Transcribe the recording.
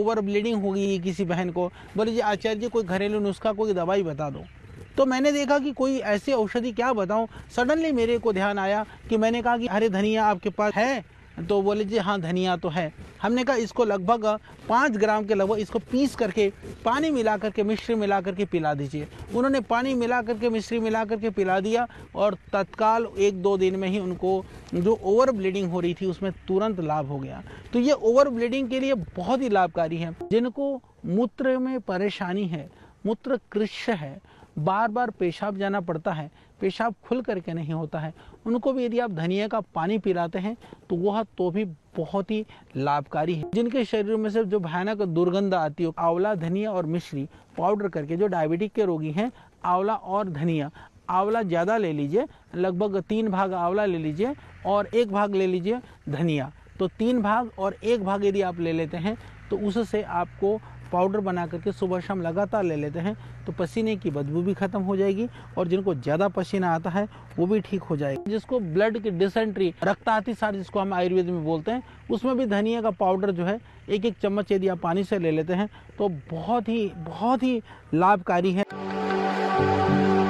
Over bleeding हो गई किसी बहन को, बोले जी आचार्य जी कोई घरेलू नुस्खा, कोई दवाई बता दो। तो मैंने देखा कि कोई ऐसी औषधि क्या बताऊं। सडनली मेरे को ध्यान आया कि मैंने कहा कि अरे धनिया आपके पास है? तो बोले जी हाँ धनिया तो है। हमने कहा इसको लगभग 5 ग्राम के लगभग इसको पीस करके पानी मिला करके मिश्री मिला करके पिला दीजिए। उन्होंने पानी मिला करके मिश्री मिला करके पिला दिया और तत्काल 1-2 दिन में ही उनको जो ओवर ब्लीडिंग हो रही थी उसमें तुरंत लाभ हो गया। तो ये ओवर ब्लीडिंग के लिए बहुत ही लाभकारी है। जिनको मूत्र में परेशानी है, मूत्र कृष्ण है, बार बार पेशाब जाना पड़ता है, पेशाब खुल करके नहीं होता है, उनको भी यदि आप धनिया का पानी पिलाते हैं तो वह तो भी बहुत ही लाभकारी है। जिनके शरीर में से जो भयानक दुर्गंध आती हो, आंवला धनिया और मिश्री पाउडर करके, जो डायबिटिक के रोगी हैं, आंवला और धनिया, आंवला ज़्यादा ले लीजिए, लगभग 3 भाग आंवला ले लीजिए और 1 भाग ले लीजिए धनिया। तो 3 भाग और 1 भाग यदि आप ले लेते हैं तो उससे आपको पाउडर बना करके सुबह शाम लगातार ले लेते हैं तो पसीने की बदबू भी खत्म हो जाएगी और जिनको ज़्यादा पसीना आता है वो भी ठीक हो जाएगा। जिसको ब्लड की डिसेंट्री, रक्तातिसार जिसको हम आयुर्वेद में बोलते हैं, उसमें भी धनिया का पाउडर जो है 1-1 चम्मच यदि आप पानी से ले लेते हैं तो बहुत ही लाभकारी है।